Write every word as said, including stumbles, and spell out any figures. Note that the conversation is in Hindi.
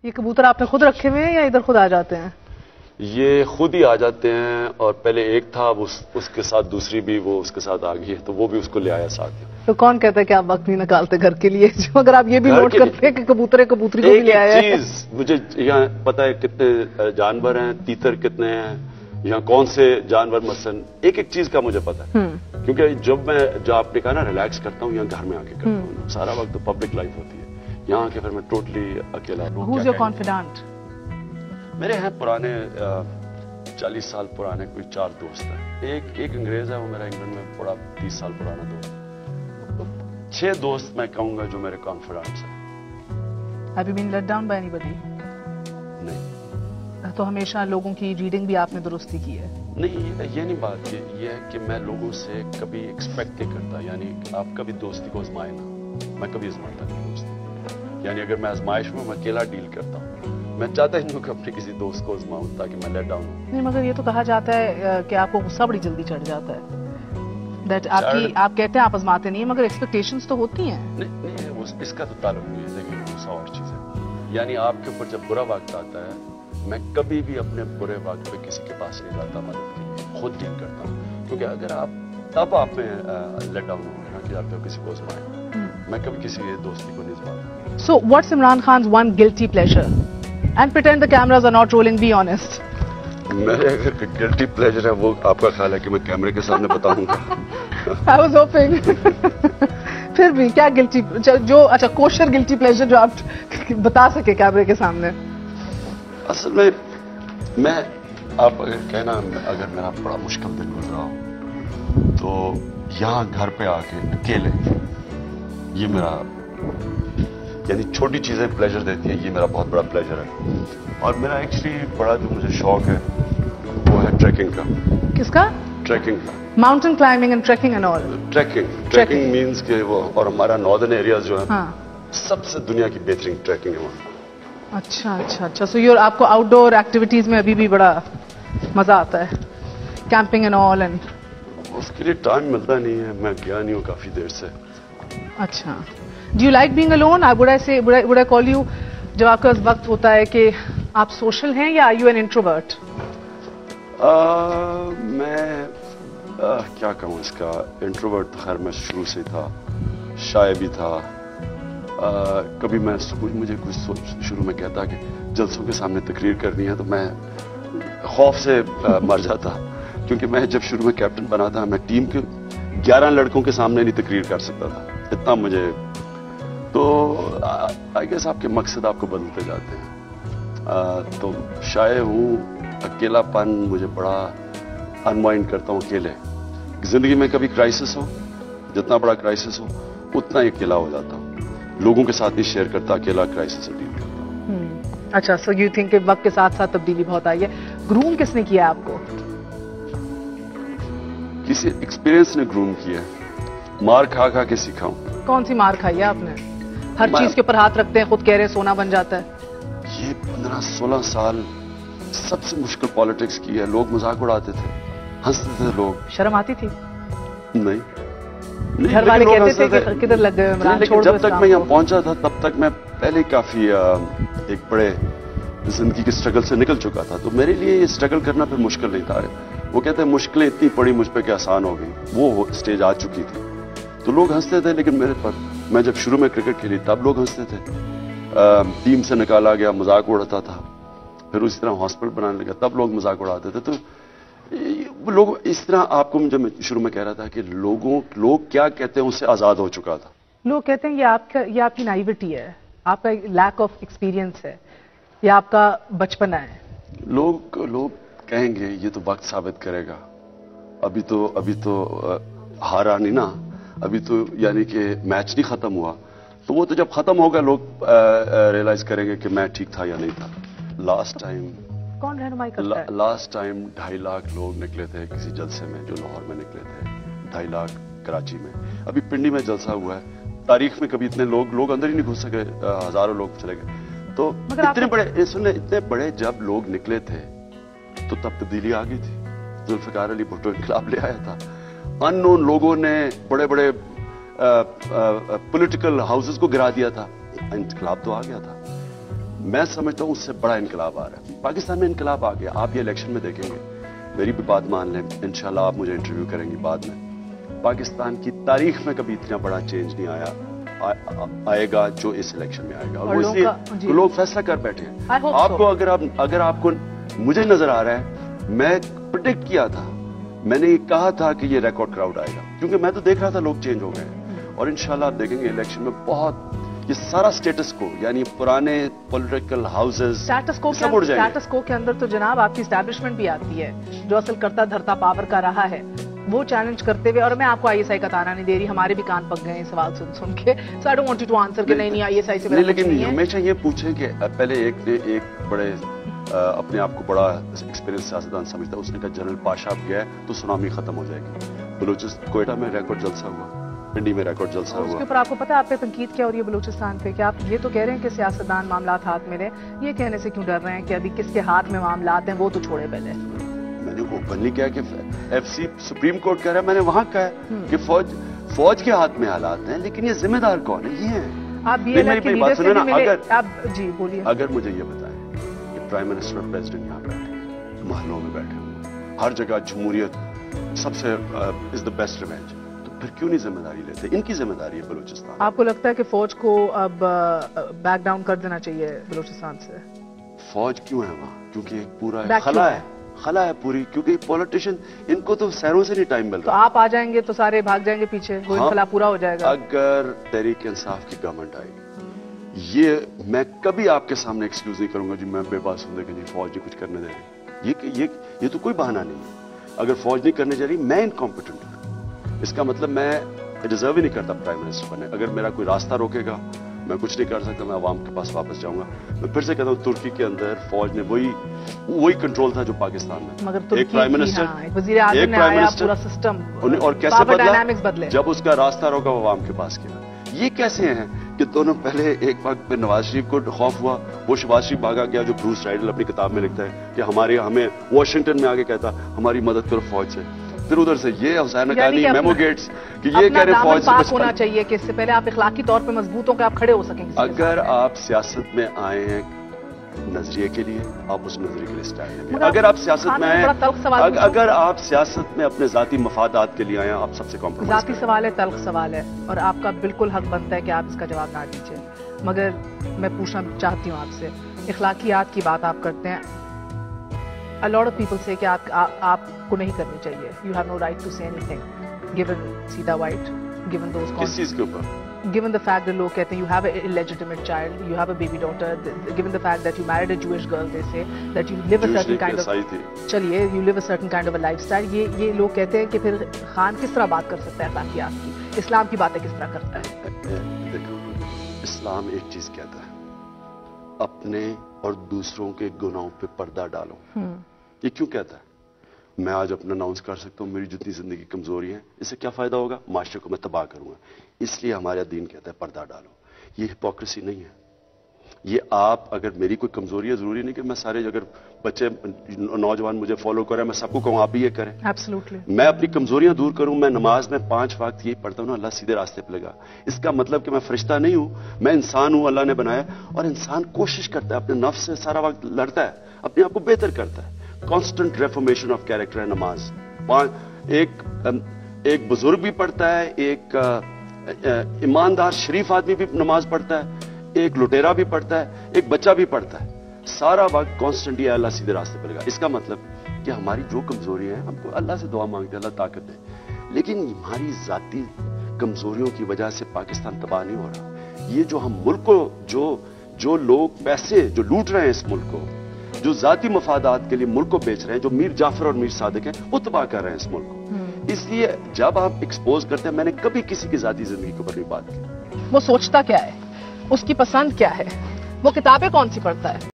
ये कबूतर आपने खुद रखे हुए हैं या इधर खुद आ जाते हैं? ये खुद ही आ जाते हैं, और पहले एक था, उस, उसके साथ दूसरी भी वो उसके साथ आ गई है, तो वो भी उसको ले आया साथ। तो कौन कहता है कि आप वक्त नहीं निकालते घर के लिए? जो अगर आप ये भी नोट करते हैं कि कबूतर कबूतरी को भी ले आया है। चीज मुझे यहाँ पता है कितने जानवर हैं, तीतर कितने हैं, यहाँ कौन से जानवर मसलन, एक एक चीज का मुझे पता है। क्योंकि जब मैं जो आपने कहा ना रिलैक्स करता हूँ, यहाँ घर में आके करता हूँ, सारा वक्त तो पब्लिक लाइफ होती है, यहाँ आके फिर मैं टोटली अकेला। Who's your confidant? मेरे हैं पुराने चालीस साल पुराने कोई चार दोस्त हैं। एक एक अंग्रेज है, वो मेरा इंग्लैंड में बड़ा तीस साल पुराना दोस्त। छह दोस्त मैं कहूंगा जो मेरे कॉन्फिडेंट्स हैं। Have you been let down by anybody? नहीं। तो हमेशा लोगों की रीडिंग भी आपने दुरुस्ती की है? नहीं, ये नहीं बात, ये ये है कि मैं लोगों से कभी एक्सपेक्ट नहीं करता, यानी आप कभी दोस्ती को आजमाए ना, मैं कभी आजमाता नहीं दोस्ती। यानी अगर मैं आजमाइश में मैं अकेला डील करता हूँ, मैं चाहता ही कि अपने किसी दोस्त को आजमाऊं ताकि मैं लेट डाउन हूं। नहीं, मगर ये तो कहा जाता है कि आपको गुस्सा बड़ी जल्दी चढ़ जाता है। दैट आपकी आप कहते हैं आप आजमाते नहीं है, मगर एक्सपेक्टेशंस तो होती हैं। नहीं नहीं, वो इसका तो ताल्लुक नहीं है, देखिए गुस्सा और चीज है। यानी आपके ऊपर जब बुरा वक्त आता है, मैं कभी भी अपने बुरे वक्त पे किसी के पास नहीं जाता मदद के लिए, खुद डील करता हूँ। क्योंकि अगर आप तब आप में लेट डाउन होंगे ना कि आप किसी को आजमाएं, मैं कभी किसी दोस्ती को नहीं आजमाता। So what's Imran Khan's one guilty pleasure? And pretend the cameras are not rolling, be honest. मेरे अगर गिल्टी प्लेजर है वो आपका ख्याल है कि मैं कैमरे के सामने बताऊंगा? I was hoping. फिर भी क्या गिल्टी जो अच्छा कोशर गिल्टी प्लेजर जो आप बता सके कैमरे के सामने? असल में मैं आप अगर कहना अगर मेरा बड़ा मुश्किल दिन गुजरा हो तो यहाँ घर पे आके अकेले, ये मेरा यानी छोटी चीजें प्लेजर देती हैं, ये मेरा बहुत बड़ा प्लेजर है। और मेरा एक्चुअली बड़ा जो मुझे शौक है वो है ट्रैकिंग का। किसका? ट्रैकिंग का। Mountain climbing and trekking and all. Trekking trekking means के वो, और हमारा नॉर्दर्न एरियाज जो है, हाँ, सबसे दुनिया की बेहतरीन ट्रैकिंग है वहाँ। अच्छा अच्छा अच्छा। सो योर आपको आउटडोर एक्टिविटीज में अभी भी बड़ा मजा आता है, कैंपिंग एंड ऑल? एंड उसके लिए टाइम मिलता नहीं है, मैं गया नहीं हूँ काफी देर से। अच्छा। Do you like being alone? I would I say would I would I call you जब आपका वक्त होता है कि आप सोशल हैं या are you an introvert? uh, मैं uh, क्या कहूँ इसका, इंट्रोवर्ट तो खैर मैं शुरू से था, शाय भी था। uh, कभी मैं मुझे कुछ शुरू में कहता कि जलसों के सामने तकरीर करनी है तो मैं खौफ से uh, मर जाता, क्योंकि मैं जब शुरू में कैप्टन बना था मैं टीम के ग्यारह लड़कों के सामने नहीं तकरीर कर सकता था, इतना मुझे। तो आई गेस आपके मकसद आपको बदलते जाते हैं। आ, तो शायद हूँ, अकेलापन मुझे बड़ा अनवाइंड करता हूँ अकेले। जिंदगी में कभी क्राइसिस हो, जितना बड़ा क्राइसिस हो उतना ही अकेला हो जाता हूँ, लोगों के साथ नहीं शेयर करता, अकेला क्राइसिस से डील करता हूँ। अच्छा, सो यू थिंक कि वक्त के साथ साथ तब्दीली बहुत आई है। ग्रूम किसने किया आपको? किसी एक्सपीरियंस ने ग्रूम किया, मार खा खा के सीखा हूँ। कौन सी मार खाई है आपने? हर चीज के ऊपर हाथ रखते हैं, खुद कह रहे सोना बन जाता है। ये पंद्रह सोलह साल सबसे मुश्किल पॉलिटिक्स की है। लोग मजाक उड़ाते थे, हंसते थे लोग। शर्म आती थी? नहीं, घर वाले कहते थे कि किधर लग गए इमरान, लेकिन जब तक मैं यहाँ पहुंचा था तब तक मैं पहले काफी एक बड़े जिंदगी के स्ट्रगल से निकल चुका था, तो मेरे लिए ये स्ट्रगल करना फिर मुश्किल नहीं था। वो कहते हैं मुश्किलें इतनी पड़ी मुझ पे कि आसान हो गई, वो स्टेज आ चुकी थी। तो लोग हंसते थे, लेकिन मेरे पर, मैं जब शुरू में क्रिकेट खेली तब लोग हंसते थे, आ, टीम से निकाला गया मजाक उड़ाता था, फिर उसी तरह हॉस्पिटल बनाने लगा तब लोग मजाक उड़ाते थे। तो लोग इस तरह, आपको जब मैं शुरू में कह रहा था कि लोगों लोग क्या कहते हैं उससे आजाद हो चुका था। लोग कहते हैं ये आपका ये आपकी नाइविटी है, आपका लैक ऑफ एक्सपीरियंस है, या आपका बचपना है। लोग लोग कहेंगे ये तो वक्त साबित करेगा, अभी तो अभी तो हारा नहीं ना, अभी तो यानी कि मैच नहीं खत्म हुआ, तो वो तो जब खत्म होगा लोग रियलाइज करेंगे कि मैं ठीक था या नहीं था। लास्ट टाइम कौन रहनुमाई करता है? लास्ट टाइम ढाई लाख लोग निकले थे किसी जलसे में जो लाहौर में निकले थे, ढाई लाख कराची में। अभी पिंडी में जलसा हुआ है, तारीख में कभी इतने लोग लोग अंदर ही नहीं घुस सके, हजारों लोग चले गए। तो इतने बड़े सुनने इतने बड़े जब लोग निकले थे तो तब तब्दीली आ गई थी। जुल्फिकार अली भुट्टो इनकलाब ले आया था, अननोन लोगों ने बड़े बड़े पॉलिटिकल हाउसेस को गिरा दिया था, इनकलाब तो आ गया था। मैं समझता हूं उससे बड़ा इनकलाब आ रहा है। पाकिस्तान में इनकलाब आ गया। आप ये इलेक्शन में देखेंगे, मेरी भी बात मान लें, इंशाल्लाह आप मुझे इंटरव्यू करेंगी बाद में, पाकिस्तान की तारीख में कभी इतना बड़ा चेंज नहीं आया आ, आ, आएगा जो इस इलेक्शन में आएगा। और, और वो इसलिए लोग फैसला कर बैठे हैं। आपको so. अगर आप अगर आपको मुझे नजर आ रहा है, मैं प्रिडिक्ट किया था, मैंने ये कहा था कि ये रिकॉर्ड क्राउड आएगा, क्योंकि मैं तो देख रहा था लोग चेंज हो गए। और इंशाल्लाह आप देखेंगे इलेक्शन में बहुत ये सारा स्टेटस को, यानी पुराने पॉलिटिकल हाउसेस स्टेटस को सब उड़ जाएंगे। स्टेटस को के अंदर तो जनाब आपकी एस्टैब्लिशमेंट भी आती है, जो असल करता धरता पावर का रहा है, वो चैलेंज करते हुए। और मैं आपको आईएसआई का ताना नहीं दे रही, हमारे भी कान पक गए हैं सवाल सुन सुन के। So I don't want you to answer कि नहीं नहीं आईएसआई से नहीं, लेकिन हमेशा ये पूछें कि पहले एक ने एक बड़े आ, अपने आप को बड़ा एक्सपीरियंस सियासतदान समझता है, उसने कहा जनरल पाशा अब गया तो सुनामी खत्म हो जाएगी। बलूचिस्तान कोयटा में रिकॉर्ड जलसा हुआ, पिंडी में रिकॉर्ड जलसा हुआ। उसके ऊपर आपको पता है आप पे तनकीद क्या हो रही है बलूचिस्तान पे, कि आप ये तो कह रहे हैं कि सियासतदान मामलात हाथ में ले, ये कहने से क्यों डर रहे हैं कि अभी किसके हाथ में मामलात हैं वो तो छोड़े पहले। मैंने ओपनली कहा कि एफसी सुप्रीम कोर्ट कह रहा है, मैंने वहां कहा कि फौज फौज के हाथ में हालात हैं, लेकिन ये जिम्मेदार कौन है? ये है आप बीएलएफ की लीडर से भी मिले, अगर आप जी बोलिए। अगर मुझे ये बताएं कि प्राइम मिनिस्टर और प्रेसिडेंट यहाँ बैठे, महलों में बैठे हुए, हर जगह जमहूरियत सबसे इज द बेस्ट रिवेंज, तो फिर क्यों नहीं जिम्मेदारी लेते? इनकी जिम्मेदारी है बलूचिस्तान। आपको लगता है कि फौज को अब बैक डाउन कर देना चाहिए बलूचिस्तान से? फौज क्यों है वहां? क्योंकि एक पूरा खला है, खला है पूरी, क्योंकि पॉलिटिशियन इनको तो शहरों से नहीं टाइम मिल रहा। तो आप आ जाएंगे तो सारे भाग जाएंगे पीछे, वो हाँ, खला पूरा हो जाएगा। अगर तहरीक इंसाफ की गवर्नमेंट आएगी, ये मैं कभी आपके सामने एक्सक्यूज नहीं करूंगा जी मैं बेबास हूं कि नहीं फौज नहीं कुछ करने दे रही। ये ये ये तो कोई बहाना नहीं है। अगर फौज नहीं करने जा रही, मैं इनकॉम्पिटेंट हूं, इसका मतलब मैं डिजर्व ही नहीं करता प्राइम मिनिस्टर बनने। अगर मेरा कोई रास्ता रोकेगा, मैं कुछ नहीं कर सकता, मैं अवाम के पास वापस जाऊंगा। मैं फिर से कहता हूँ, तुर्की के अंदर फौज ने वही वही कंट्रोल था जो पाकिस्तान में। मगर एक प्राइम मिनिस्टर, हाँ, एक वजीर आज़म ने आया, पूरा सिस्टम और कैसे बदला? जब उसका रास्ता रोका वो अवाम के पास गया। ये कैसे हैं कि दोनों पहले एक वक्त पे नवाज शरीफ को खौफ हुआ, वो शहबाज शरीफ भागा गया, जो ब्रूस राइडल अपनी किताब में लिखता है कि हमारे हमें वॉशिंगटन में आगे कहता हमारी मदद करो फौज से। फिर उधर से ये हुसैन हक्कानी, मेमो गेट्स कि ये कह रहे फौज से होना चाहिए कि इससे पहले आप इखलाकी तौर पे मजबूत होकर आप खड़े हो सकेंगे। अगर आप सियासत में आए हैं नजरिए के लिए, आप उस नजरिए के लिए स्टैंड लेंगे। अगर आप सियासत में आए, अगर आप सियासत में अपने जाती मफादात के लिए आए, आप सबसे कॉम्प्रोमाइज। जाती सवाल है, तल्ख सवाल है, और आपका बिल्कुल हक बनता है कि आप इसका जवाब ना दीजिए। मगर मैं पूछना चाहती हूँ आपसे, इखलाकियात की बात आप करते हैं, a lot of people say कि आप आ, आपको नहीं करनी चाहिए, you have no right to say anything given सीधा white, given those किस चीज के ऊपर? given the fact that लोग कहते हैं you have an illegitimate child, you have a baby daughter, given the fact that you married a Jewish girl, they say that you live a certain kind of, चलिए you live a certain kind of a lifestyle, ये ये लोग कहते हैं कि फिर खान किस तरह बात कर सकता है अखलाकियात की, इस्लाम की बातें किस तरह करता है? देखो, इस्लाम एक चीज कहता है, अपने और दूसरों के गुनाहों पे पर्दा डालो। ये क्यों कहता है? मैं आज अपना अनाउंस कर सकता हूं मेरी जितनी जिंदगी कमजोरी है, इससे क्या फायदा होगा? माशरे को मैं तबाह करूंगा। इसलिए हमारा दीन कहता है पर्दा डालो। ये हिपोक्रेसी नहीं है। ये आप, अगर मेरी कोई कमजोरी है, जरूरी नहीं कि मैं सारे, अगर बच्चे नौजवान मुझे फॉलो करें, मैं सबको कहूं आप भी ये करें। एब्सोल्युटली। मैं अपनी कमजोरियां दूर करूं। मैं नमाज में पांच वक्त यही पढ़ता हूं ना, अल्लाह सीधे रास्ते पे लगा। इसका मतलब कि मैं फरिश्ता नहीं हूं, मैं इंसान हूं, अल्लाह ने बनाया। और इंसान कोशिश करता है, अपने नफ्स से सारा वक्त लड़ता है, अपने आप को बेहतर करता है। कॉन्स्टेंट रेफॉर्मेशन ऑफ कैरेक्टर है नमाज। एक एक बुजुर्ग भी पढ़ता है, एक ईमानदार शरीफ आदमी भी नमाज पढ़ता है, एक लुटेरा भी पढ़ता है, एक बच्चा भी पढ़ता है। सारा वक्त कॉन्स्टेंट ये अल्लाह सीधे रास्ते पर लगा। इसका मतलब कि हमारी जो कमजोरी है, हमको अल्लाह से दुआ मांगते हैं, अल्लाह ताकत दे। लेकिन हमारी जाती कमजोरियों की वजह से पाकिस्तान तबाह नहीं हो रहा। ये जो हम मुल्क को, जो जो लोग पैसे जो लूट रहे हैं इस मुल्क को, जो जाती मफादात के लिए मुल्क को बेच रहे हैं, जो मीर जाफर और मीर सादिक हैं, वो तबाह कर रहे हैं इस मुल्क को। इसलिए जब आप एक्सपोज करते हैं, मैंने कभी किसी की जाती जिंदगी के ऊपर नहीं बात की। वो सोचता क्या है, उसकी पसंद क्या है, वो किताबें कौन सी पढ़ता है,